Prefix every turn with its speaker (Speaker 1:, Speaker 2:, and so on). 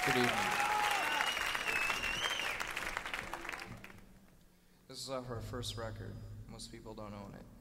Speaker 1: Good evening. This is off our first record. Most people don't own it.